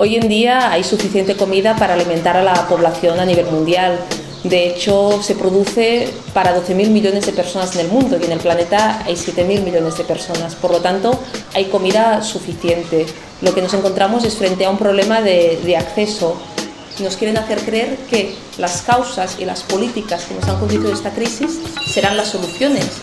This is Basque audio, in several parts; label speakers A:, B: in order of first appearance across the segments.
A: Hoy en día hay suficiente comida para alimentar a la población a nivel mundial. De hecho, se produce para 12.000 millones de personas en el mundo y en el planeta hay 7.000 millones de personas. Por lo tanto, hay comida suficiente. Lo que nos encontramos es frente a un problema de acceso. Nos quieren hacer creer que las causas y las políticas que nos han conducido a esta crisis serán las soluciones.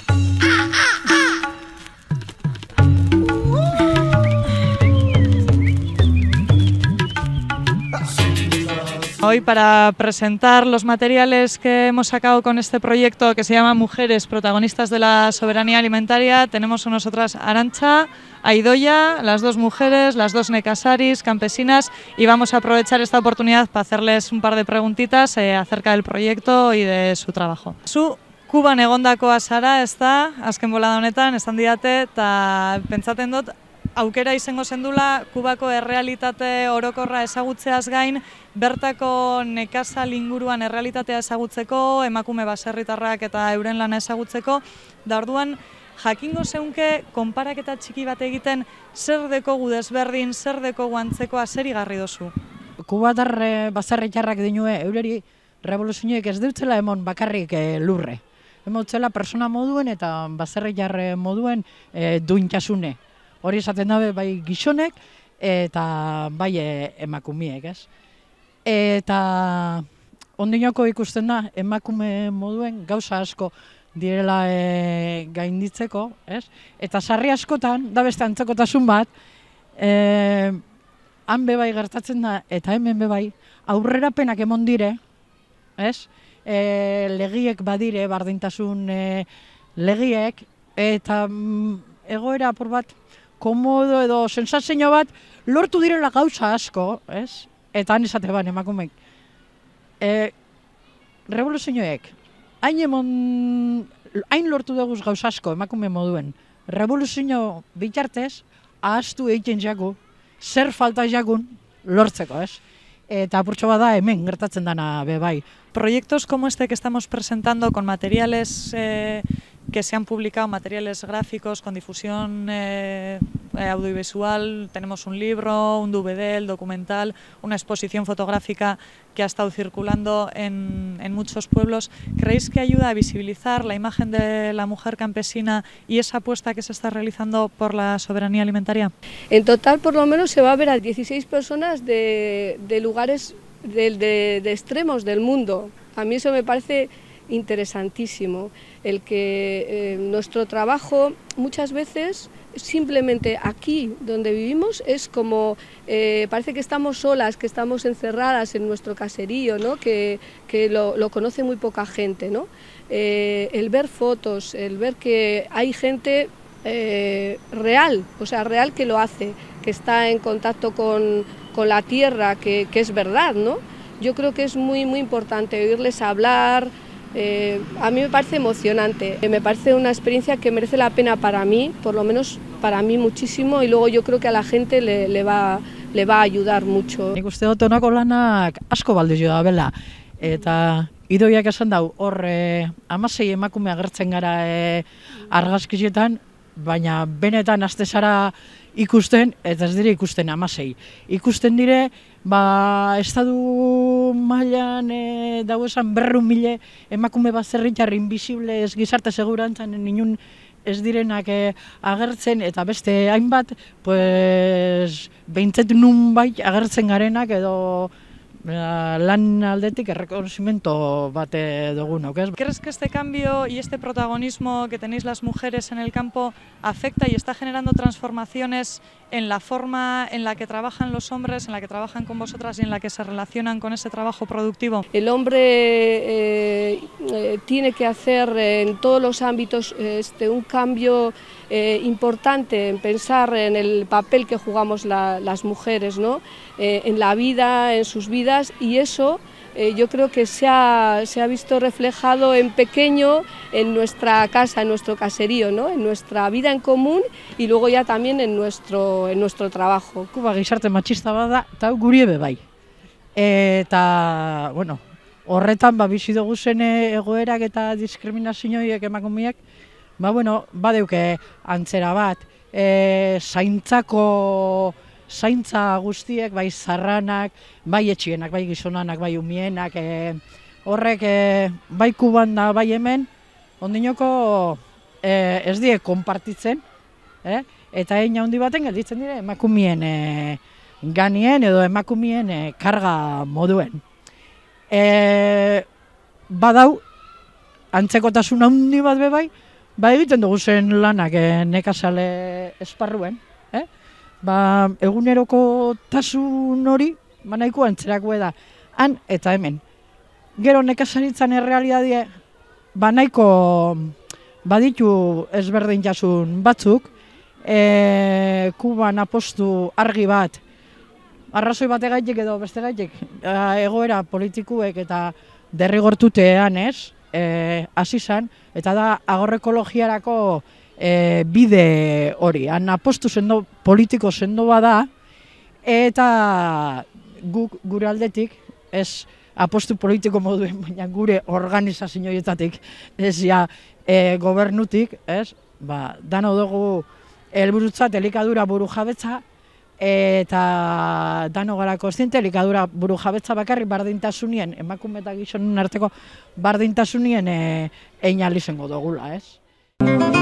B: Hoy, para presentar los materiales que hemos sacado con este proyecto que se llama Mujeres protagonistas de la soberanía alimentaria, tenemos con nosotras a Arantxa, a Idoia, las dos mujeres, las dos nekasaris, campesinas, y vamos a aprovechar esta oportunidad para hacerles un par de preguntitas acerca del proyecto y de su trabajo. Zu Kuban egondakoa zara, ezta, azken bolada honetan, esan didate, eta pentsaten dut, aukera izango zendula Kubako errealitate orokorra ezagutzeaz gain, bertako nekazal inguruan errealitatea ezagutzeko, emakume baserritarrak eta euren lana ezagutzeko, da orduan jakingo zeunke konparaketa txiki bat egiten zer dekogu desberdin, zer dekogu antzekoa, zer igarri dozu?
C: Kubatar baserritarrak dinue eureri revoluzioek ez dutzela emon bakarrik lurre. Emotzela persona moduen eta baserritar moduen duintasune. Hori esaten dabe bai gizonek eta bai emakumiek, ez? Eta ondinoko ikusten da emakume moduen gauza asko direla gainditzeko, ez? Eta sarri askotan, da beste antzekotasun bat, han bebai gertatzen da eta hemen bebai aurrerapenak emon dire, ez? Legiek badire, bardintasun legiek, eta egoera apur bat komodo edo sensazio bat lortu direla gauza asko, ez? Eta han esate ban emakumeek. Revoluzioek, hain lortu dugu gauza asko emakume moduen. Revoluzio bitartez, ahaztu egiten jagu, zer falta jagun lortzeko, ez? Eta apurtxo bada hemen gertatzen dana bebai.
B: Proyectos como este que estamos presentando con materiales que se han publicado, materiales gráficos con difusión audiovisual, tenemos un libro, un DVD, el documental, una exposición fotográfica que ha estado circulando en muchos pueblos. ¿Creéis que ayuda a visibilizar la imagen de la mujer campesina y esa apuesta que se está realizando por la soberanía alimentaria?
D: En total, por lo menos, se va a ver a 16 personas de lugares de extremos del mundo. A mí eso me parece interesantísimo, el que nuestro trabajo muchas veces simplemente aquí donde vivimos es como, parece que estamos solas, que estamos encerradas en nuestro caserío, ¿no? que lo conoce muy poca gente, ¿no? El ver fotos, el ver que hay gente real, o sea, real que lo hace, que está en contacto con la tierra, que es verdad, ¿no? Yo creo que es muy importante oírles hablar. A mí me parece emocionante, me parece una experiencia que merece la pena para mí, por lo menos para mí muchísimo, y luego yo creo que a la gente le va a ayudar mucho.
C: Nik uste dut honako lanak asko baldizu da bela, eta Idoiak esan dau, hor 16 emakume agertzen gara argazkizietan, baina benetan haste zara ikusten, eta ez dire ikusten 16. Ikusten dire, estadu mailan dauesan 200.000 emakume baserritar invisible ez gizarte segurantzan inun ez direnak agertzen, eta beste hainbat, behintzet nunbait agertzen garenak edo lan aldetik errekonozimiento bat dugunok, ez?
B: ¿Crees que este cambio y este protagonismo que tenéis las mujeres en el campo afecta y está generando transformaciones en la forma en la que trabajan los hombres, en la que trabajan con vosotras y en la que se relacionan con ese trabajo productivo?
D: El hombre tiene que hacer en todos los ámbitos un cambio importante en pensar en el papel que jugamos las mujeres, ¿no? En la vida, en sus vidas, y eso yo creo que se ha visto reflejado en pequeño en nuestra casa, en nuestro caserío, ¿no? En nuestra vida en común y luego ya también en nuestro trabajo.
C: Kuba gizarte matxista bada, eta guri ebe bai. Eta, bueno, horretan bizi dugu zen egoerak eta diskriminazioiek emakumeak, badeuke antzera bat, zaintzako zaintza guztiek, bai zarranak, bai etxienak, bai gizonanak, bai umienak, horrek bai Kuban da bai hemen, ondinoko ez die konpartitzen, eta egin handi baten gelditzen dire emakumien ganien edo emakumien karga moduen. Badau, antzekotasun handi bat bebai, egiten dugu zen lanak nekazale esparruen. Eguneroko tasun hori, nahiko antzerako da, han eta hemen. Gero nekazaritzan errealidadie, nahiko baditu ezberdintasun batzuk, Kuban apostu argi bat, arrazoi bategaitik edo bestegaitik, egoera politikuek eta derrigortutean hasi zen, eta da agroekologiarako bide hori. Han apostu sendo politiko sendo bada, eta guk gure aldetik, ez apostu politiko moduen, baina gure organizazioetatik, ez ja gobernutik, dano dugu helburutzat elikadura burujabetza, eta dano gara kontziente elikadura burujabetza bakarrik bardintasunien, emakume eta gizonen arteko bardintasunien egin ahal izango dugula, ez?